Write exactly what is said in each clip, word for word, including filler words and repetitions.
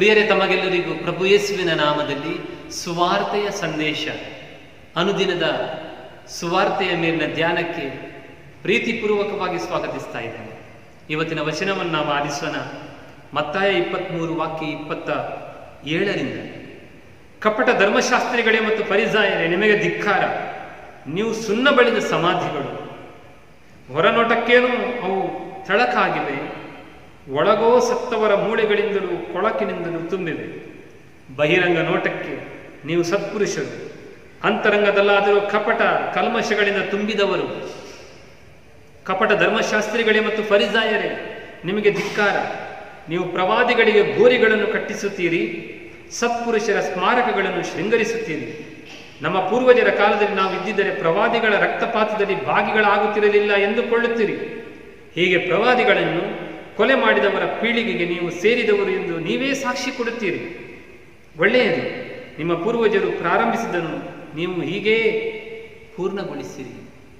ಪ್ರಿಯರೇ, ತಮಗೆಲ್ಲರಿಗೂ ಪ್ರಭು ಯೇಸುವಿನ ನಾಮದಲ್ಲಿ ಸುವಾರ್ತೆಯ ಸಂದೇಶ ಅನುದಿನದ ಸುವಾರ್ತೆಯ ಮೇಲಿನ ಧ್ಯಾನಕ್ಕೆ ಪ್ರೀತಿಪೂರ್ವಕವಾಗಿ ಸ್ವಾಗತಿಸ್ತಾ ಇದ್ದೇನೆ. ಇವತ್ತಿನ ವಚನವನ್ನು ನಾವು ಆಲಿಸೋಣ. ಮತ್ತಾಯ ಇಪ್ಪತ್ತ್ಮೂರು ವಾಕ್ಯ ಇಪ್ಪತ್ತ ಏಳರಿಂದ. ಕಪಟ ಧರ್ಮಶಾಸ್ತ್ರಿಗಳೇ ಮತ್ತು ಫರಿಸಾಯರೇ, ನಿಮಗೆ ಧಿಕ್ಕಾರ! ನೀವು ಸುಣ್ಣ ಬಳಿದ ಸಮಾಧಿಗಳು. ಹೊರನೋಟಕ್ಕೇನೂ ಅವು ತಳಕಾಗಿವೆ, ಒಳಗೋ ಸತ್ತವರ ಮೂಳೆಗಳಿಂದಲೂ ಕೊಳಕಿನಿಂದಲೂ ತುಂಬಿವೆ. ಬಹಿರಂಗ ನೋಟಕ್ಕೆ ನೀವು ಸತ್ಪುರುಷರು, ಅಂತರಂಗದಲ್ಲಾದರೂ ಕಪಟ ಕಲ್ಮಶಗಳಿಂದ ತುಂಬಿದವರು. ಕಪಟ ಧರ್ಮಶಾಸ್ತ್ರಿಗಳೇ ಮತ್ತು ಫರಿಸಾಯರೇ, ನಿಮಗೆ ಧಿಕ್ಕಾರ! ನೀವು ಪ್ರವಾದಿಗಳಿಗೆ ಗೋರಿಗಳನ್ನು ಕಟ್ಟಿಸುತ್ತೀರಿ, ಸತ್ಪುರುಷರ ಸ್ಮಾರಕಗಳನ್ನು ಶೃಂಗರಿಸುತ್ತೀರಿ. ನಮ್ಮ ಪೂರ್ವಜರ ಕಾಲದಲ್ಲಿ ನಾವು ಇದ್ದಿದ್ದರೆ ಪ್ರವಾದಿಗಳ ರಕ್ತಪಾತದಲ್ಲಿ ಭಾಗಿಗಳಾಗುತ್ತಿರಲಿಲ್ಲ ಎಂದುಕೊಳ್ಳುತ್ತೀರಿ. ಹೀಗೆ ಪ್ರವಾದಿಗಳನ್ನು ಕೊಲೆ ಮಾಡಿದವರ ಪೀಳಿಗೆಗೆ ನೀವು ಸೇರಿದವರು ಎಂದು ನೀವೇ ಸಾಕ್ಷಿ ಕೊಡುತ್ತೀರಿ. ಒಳ್ಳೆಯದು, ನಿಮ್ಮ ಪೂರ್ವಜರು ಪ್ರಾರಂಭಿಸಿದನು ನೀವು ಹೀಗೇ ಪೂರ್ಣಗೊಳಿಸಿರಿ.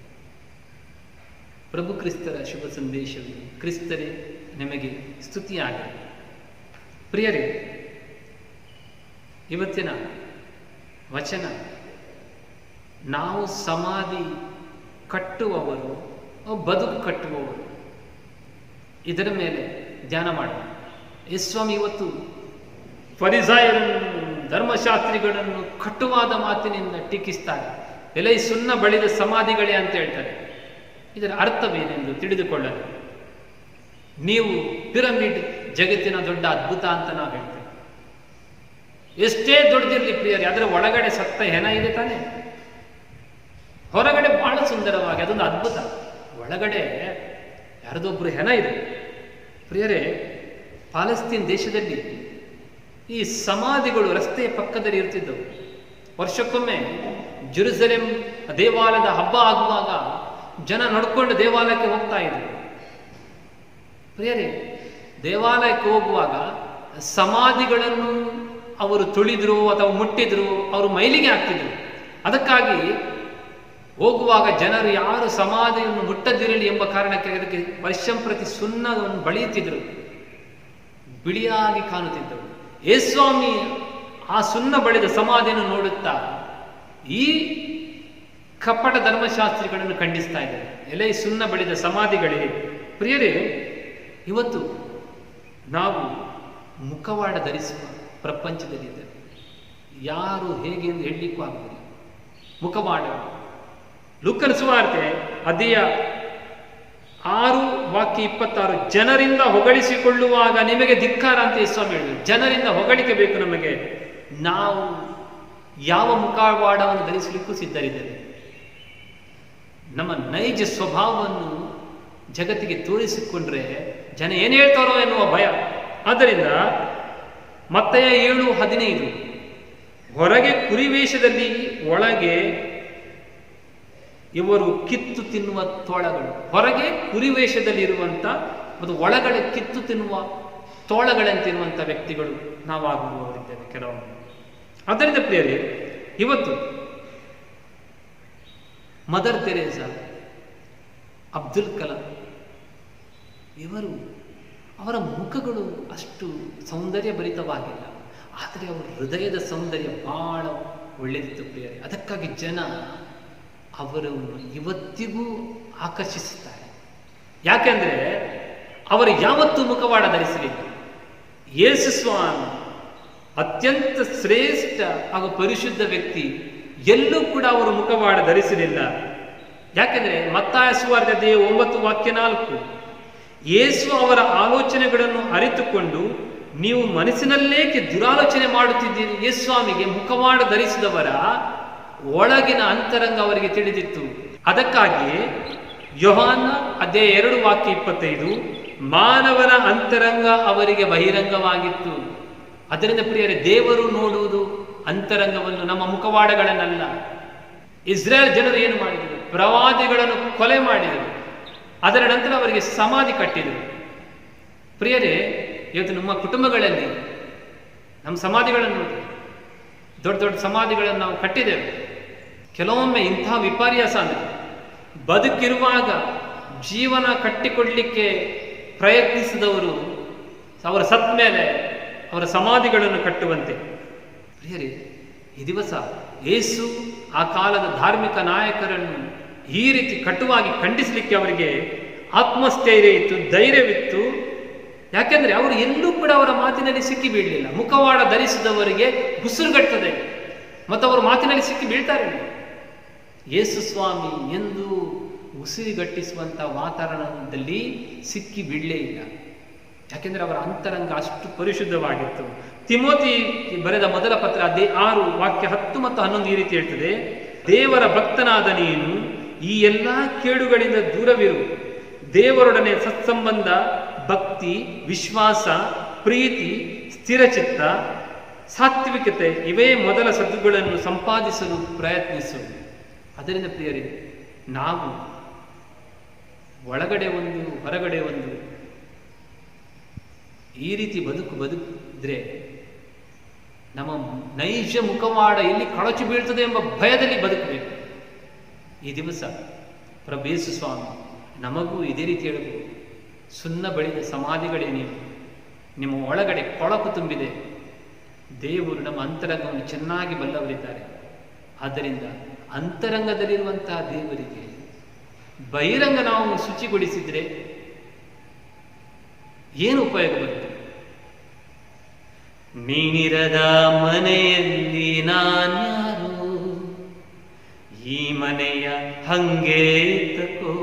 ಪ್ರಭು ಕ್ರಿಸ್ತರ ಶುಭ ಸಂದೇಶವು ಕ್ರಿಸ್ತರೇ ನಿಮಗೆ ಸ್ತುತಿಯಾಗಲಿ. ಪ್ರಿಯರೇ, ಇವತ್ತಿನ ವಚನ ನಾವು ಸಮಾಧಿ ಕಟ್ಟುವವರು ಬದುಕು ಕಟ್ಟುವವರು ಇದರ ಮೇಲೆ ಧ್ಯಾನ ಮಾಡೋಣ. ಯೇಸುಸ್ವಾಮಿ ಇವತ್ತು ಫರಿಸಾಯರನ್ನು ಧರ್ಮಶಾಸ್ತ್ರಿಗಳನ್ನು ಕಟ್ಟುವಾದ ಮಾತಿನಿಂದ ಟೀಕಿಸ್ತಾರೆ. ಎಲೈ ಸುಣ್ಣ ಬಳಿದ ಸಮಾಧಿಗಳೇ ಅಂತ ಹೇಳ್ತಾರೆ. ಇದರ ಅರ್ಥವೇನೆಂದು ತಿಳಿದುಕೊಳ್ಳಲು ನೀವು ಪಿರಮಿಡ್ ಜಗತ್ತಿನ ದೊಡ್ಡ ಅದ್ಭುತ ಅಂತ ನಾವು ಹೇಳ್ತೇವೆ. ಎಷ್ಟೇ ದೊಡ್ಡದಿರಲಿ ಪ್ರಿಯರೇ, ಅದರ ಒಳಗಡೆ ಸತ್ತ ಹೆಣ ಇದೆ ತಾನೆ. ಹೊರಗಡೆ ಬಹಳ ಸುಂದರವಾಗಿ ಅದೊಂದು ಅದ್ಭುತ, ಒಳಗಡೆ ಯಾರದೊಬ್ಬರು ಹೆಣ ಇದೆ. ಪ್ರಿಯರೇ, ಪಾಲೆಸ್ತೀನ್ ದೇಶದಲ್ಲಿ ಈ ಸಮಾಧಿಗಳು ರಸ್ತೆಯ ಪಕ್ಕದಲ್ಲಿ ಇರ್ತಿದ್ದವು. ವರ್ಷಕ್ಕೊಮ್ಮೆ ಜೆರುಸಲೇಮ್ ದೇವಾಲಯದ ಹಬ್ಬ ಆಗುವಾಗ ಜನ ನಡ್ಕೊಂಡು ದೇವಾಲಯಕ್ಕೆ ಹೋಗ್ತಾ ಇದ್ರು. ಪ್ರಿಯರೇ, ದೇವಾಲಯಕ್ಕೆ ಹೋಗುವಾಗ ಸಮಾಧಿಗಳನ್ನು ಅವರು ತುಳಿದ್ರು ಅಥವಾ ಮುಟ್ಟಿದ್ರು, ಅವರು ಮೈಲಿಗೆ ಹಾಕ್ತಿದ್ರು. ಅದಕ್ಕಾಗಿ ಹೋಗುವಾಗ ಜನರು ಯಾರು ಸಮಾಧಿಯನ್ನು ಮುಟ್ಟದಿರಲಿ ಎಂಬ ಕಾರಣಕ್ಕೆ ಅದಕ್ಕೆ ವರ್ಷಂಪ್ರತಿ ಸುಣ್ಣವನ್ನು ಬಳಿಯುತ್ತಿದ್ದರು, ಬಿಳಿಯಾಗಿ ಕಾಣುತ್ತಿದ್ದರು. ಯೇಸುಸ್ವಾಮಿ ಆ ಸುಣ್ಣ ಬಳಿದ ಸಮಾಧಿಯನ್ನು ನೋಡುತ್ತಾ ಈ ಕಪಟ ಧರ್ಮಶಾಸ್ತ್ರಿಗಳನ್ನು ಖಂಡಿಸ್ತಾ ಇದ್ದಾರೆ. ಎಲೆ ಸುಣ್ಣ ಬಳಿದ ಸಮಾಧಿಗಳೇ. ಪ್ರಿಯರೇ, ಇವತ್ತು ನಾವು ಮುಖವಾಡ ಧರಿಸುವ ಪ್ರಪಂಚದಲ್ಲಿದ್ದೇವೆ. ಯಾರು ಹೇಗೆ ಎಂದು ಹೇಳಲಿಕ್ಕೂ ಆಗುವುದಿಲ್ಲ. ಮುಖವಾಡ ಲೂಕನ ಸುವಾರ್ತೆ ಅಧ್ಯಾಯ ಆರು ವಾಕ್ಯ ಇಪ್ಪತ್ತಾರು. ಜನರಿಂದ ಹೊಗಳಿಸಿಕೊಳ್ಳುವಾಗ ನಿಮಗೆ ಧಿಕ್ಕಾರ ಅಂತ ಯೇಸುಸ್ವಾಮಿ ಹೇಳಿದರು. ಜನರಿಂದ ಹೊಗಳಿಕೆ ಬೇಕು ನಮಗೆ. ನಾವು ಯಾವ ಮುಖವಾಡವನ್ನು ಧರಿಸಲಿಕ್ಕೂ ಸಿದ್ಧರಿದ್ದೇವೆ. ನಮ್ಮ ನೈಜ ಸ್ವಭಾವವನ್ನು ಜಗತ್ತಿಗೆ ತೋರಿಸಿಕೊಂಡ್ರೆ ಜನ ಏನು ಹೇಳ್ತಾರೋ ಎನ್ನುವ ಭಯ. ಆದ್ದರಿಂದ ಮತ್ತಾಯ ಏಳು ಹದಿನೈದು, ಹೊರಗೆ ಕುರಿವೇಷದಲ್ಲಿ ಒಳಗೆ ಇವರು ಕಿತ್ತು ತಿನ್ನುವ ತೋಳಗಳು. ಹೊರಗೆ ಕುರಿವೇಷದಲ್ಲಿ ಇರುವಂಥ ಮತ್ತು ಒಳಗಡೆ ಕಿತ್ತು ತಿನ್ನುವ ತೋಳಗಳಂತಿರುವಂಥ ವ್ಯಕ್ತಿಗಳು ನಾವಾಗುವವರಿದ್ದೇವೆ ಕೆಲವೊಮ್ಮೆ. ಆದ್ದರಿಂದ ಪ್ರಿಯರೇ, ಇವತ್ತು ಮದರ್ ತೆರೇಸಾ, ಅಬ್ದುಲ್ ಕಲಾಂ ಇವರು ಅವರ ಮುಖಗಳು ಅಷ್ಟು ಸೌಂದರ್ಯ ಭರಿತವಾಗಿಲ್ಲ, ಆದರೆ ಅವರ ಹೃದಯದ ಸೌಂದರ್ಯ ಬಹಳ ಒಳ್ಳೆಯದಿತ್ತು ಪ್ರಿಯರೇ. ಅದಕ್ಕಾಗಿ ಜನ ಅವರನ್ನು ಇವತ್ತಿಗೂ ಆಕರ್ಷಿಸುತ್ತಾರೆ. ಯಾಕೆಂದರೆ ಅವರು ಯಾವತ್ತೂ ಮುಖವಾಡ ಧರಿಸಲಿಲ್ಲ. ಯೇಸುಸ್ವಾಮಿ ಅತ್ಯಂತ ಶ್ರೇಷ್ಠ ಹಾಗೂ ಪರಿಶುದ್ಧ ವ್ಯಕ್ತಿ, ಎಲ್ಲೂ ಕೂಡ ಅವರು ಮುಖವಾಡ ಧರಿಸಲಿಲ್ಲ. ಯಾಕೆಂದರೆ ಮತ್ತಾಯ ಸುವಾರ್ತೆ ಒಂಬತ್ತು ವಾಕ್ಯ ನಾಲ್ಕು, ಯೇಸು ಅವರ ಆಲೋಚನೆಗಳನ್ನು ಅರಿತುಕೊಂಡು ನೀವು ಮನಸ್ಸಿನಲ್ಲೇಕೆ ದುರಾಲೋಚನೆ ಮಾಡುತ್ತಿದ್ದೀರಿ. ಯೇಸುಸ್ವಾಮಿಗೆ ಮುಖವಾಡ ಧರಿಸಿದವರ ಒಳಗಿನ ಅಂತರಂಗ ಅವರಿಗೆ ತಿಳಿದಿತ್ತು. ಅದಕ್ಕಾಗಿ ಯೋಹಾನ ಅಧ್ಯಾಯ ಎರಡು ವಾಕ್ಯ ಇಪ್ಪತ್ತೈದು, ಮಾನವನ ಅಂತರಂಗ ಅವರಿಗೆ ಬಹಿರಂಗವಾಗಿತ್ತು. ಅದರಿಂದ ಪ್ರಿಯರೇ, ದೇವರು ನೋಡುವುದು ಅಂತರಂಗವನ್ನು, ನಮ್ಮ ಮುಖವಾಡಗಳನ್ನಲ್ಲ. ಇಸ್ರೇಲ್ ಜನರು ಏನು ಮಾಡಿದರು? ಪ್ರವಾದಿಗಳನ್ನು ಕೊಲೆ ಮಾಡಿದರು. ಅದರ ನಂತರ ಅವರಿಗೆ ಸಮಾಧಿ ಕಟ್ಟಿದರು. ಪ್ರಿಯರೇ, ಇವತ್ತು ನಮ್ಮ ಕುಟುಂಬಗಳಲ್ಲಿ ನಮ್ಮ ಸಮಾಧಿಗಳನ್ನು ನೋಡಿ, ದೊಡ್ಡ ದೊಡ್ಡ ಸಮಾಧಿಗಳನ್ನು ನಾವು ಕಟ್ಟಿದ್ದೇವೆ. ಕೆಲವೊಮ್ಮೆ ಇಂಥ ವಿಪರ್ಯಾಸ ಅಂದರೆ ಬದುಕಿರುವಾಗ ಜೀವನ ಕಟ್ಟಿಕೊಡ್ಲಿಕ್ಕೆ ಪ್ರಯತ್ನಿಸಿದವರು ಅವರ ಸತ್ ಮೇಲೆ ಅವರ ಸಮಾಧಿಗಳನ್ನು ಕಟ್ಟುವಂತೆ. ಪ್ರಿಯರೇ, ಈ ದಿವಸ ಯೇಸು ಆ ಕಾಲದ ಧಾರ್ಮಿಕ ನಾಯಕರನ್ನು ಈ ರೀತಿ ಕಟುವಾಗಿ ಖಂಡಿಸಲಿಕ್ಕೆ ಅವರಿಗೆ ಆತ್ಮಸ್ಥೈರ್ಯ ಇತ್ತು, ಧೈರ್ಯವಿತ್ತು. ಯಾಕೆಂದ್ರೆ ಅವರು ಎಲ್ಲೂ ಕೂಡ ಅವರ ಮಾತಿನಲ್ಲಿ ಸಿಕ್ಕಿ ಬೀಳಲಿಲ್ಲ. ಮುಖವಾಡ ಧರಿಸಿದವರಿಗೆ ಉಸಿರುಗಟ್ಟದೆ ಮತ್ತು ಅವರು ಮಾತಿನಲ್ಲಿ ಸಿಕ್ಕಿ ಬೀಳ್ತಾರೆ. ಯೇಸು ಸ್ವಾಮಿ ಎಂದು ಉಸಿರುಗಟ್ಟಿಸುವಂಥ ವಾತಾವರಣದಲ್ಲಿ ಸಿಕ್ಕಿ ಬೀಳಲೇ ಇಲ್ಲ. ಯಾಕೆಂದ್ರೆ ಅವರ ಅಂತರಂಗ ಅಷ್ಟು ಪರಿಶುದ್ಧವಾಗಿತ್ತು. ತಿಮೋತಿ ಬರೆದ ಮೊದಲ ಪತ್ರ ಅದೇ ಆರು ವಾಕ್ಯ ಹತ್ತು ಮತ್ತು ಹನ್ನೊಂದು ಈ ರೀತಿ ಹೇಳ್ತದೆ, ದೇವರ ಭಕ್ತನಾದ ನೀನು ಈ ಎಲ್ಲ ಕೇಡುಗಳಿಂದ ದೂರವಿರು. ದೇವರೊಡನೆ ಸತ್ಸಂಬಂಧ, ಭಕ್ತಿ, ವಿಶ್ವಾಸ, ಪ್ರೀತಿ, ಸ್ಥಿರಚಿತ್ತ, ಸಾತ್ವಿಕತೆ ಇವೇ ಮೊದಲ ಸದ್ದುಗಳನ್ನು ಸಂಪಾದಿಸಲು ಪ್ರಯತ್ನಿಸು. ಅದರಿಂದ ಪ್ರಿಯರೇ, ನಾವು ಒಳಗಡೆ ಒಂದು ಹೊರಗಡೆ ಒಂದು ಈ ರೀತಿ ಬದುಕು ಬದುಕಿದ್ರೆ ನಮ್ಮ ನೈಜ ಮುಖವಾಡ ಎಲ್ಲಿ ಕಳಚಿ ಬೀಳ್ತದೆ ಎಂಬ ಭಯದಲ್ಲಿ ಬದುಕಬೇಕು. ಈ ದಿವಸ ಪ್ರಭು ಯೇಸು ಸ್ವಾಮಿ ನಮಗೂ ಇದೇ ರೀತಿ ಹೇಳಬಹುದು, ಸುಣ್ಣ ಬಳಿದ ಸಮಾಧಿಗಳೇ ನೀವು, ನಿಮ್ಮ ಒಳಗಡೆ ಕೊಳಕು ತುಂಬಿದೆ. ದೇವರು ನಮ್ಮ ಅಂತರಂಗವನ್ನು ಚೆನ್ನಾಗಿ ಬಲ್ಲವರಿದ್ದಾರೆ. ಆದ್ದರಿಂದ ಅಂತರಂಗದಲ್ಲಿರುವಂತಹ ದೇವರಿಗೆ ಬಹಿರಂಗ ನಾವು ಶುಚಿಗೊಳಿಸಿದ್ರೆ ಏನು ಉಪಯೋಗ ಬರುತ್ತೆ? ನೀನಿರದ ಮನೆಯಲ್ಲಿ ನಾನ್ಯಾರು, ಈ ಮನೆಯ ಹಂಗೆ ತಕೋ,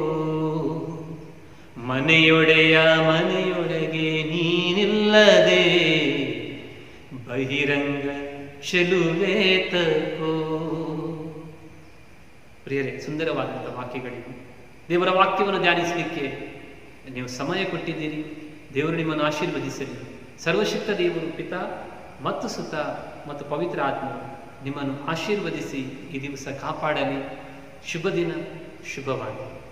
ಮನೆಯೊಡೆಯ ಮನೆಯೊಳಗೆ ನೀನಿಲ್ಲದೆ ಬಹಿರಂಗ ಚೆಲುವೆ ತಕೋ. ಪ್ರಿಯರೇ, ಸುಂದರವಾದಂಥ ವಾಕ್ಯಗಳಿವೆ. ದೇವರ ವಾಕ್ಯವನ್ನು ಧ್ಯಾನಿಸಲಿಕ್ಕೆ ನೀವು ಸಮಯ ಕೊಟ್ಟಿದ್ದೀರಿ. ದೇವರು ನಿಮ್ಮನ್ನು ಆಶೀರ್ವದಿಸಲಿ. ಸರ್ವಶಕ್ತ ದೇವರು ಪಿತಾ ಮತ್ತು ಸುತ ಮತ್ತು ಪವಿತ್ರ ಆತ್ಮ ನಿಮ್ಮನ್ನು ಆಶೀರ್ವದಿಸಿ ಈ ದಿವಸ ಕಾಪಾಡಲಿ. ಶುಭ ದಿನ, ಶುಭವಾಗಲಿ.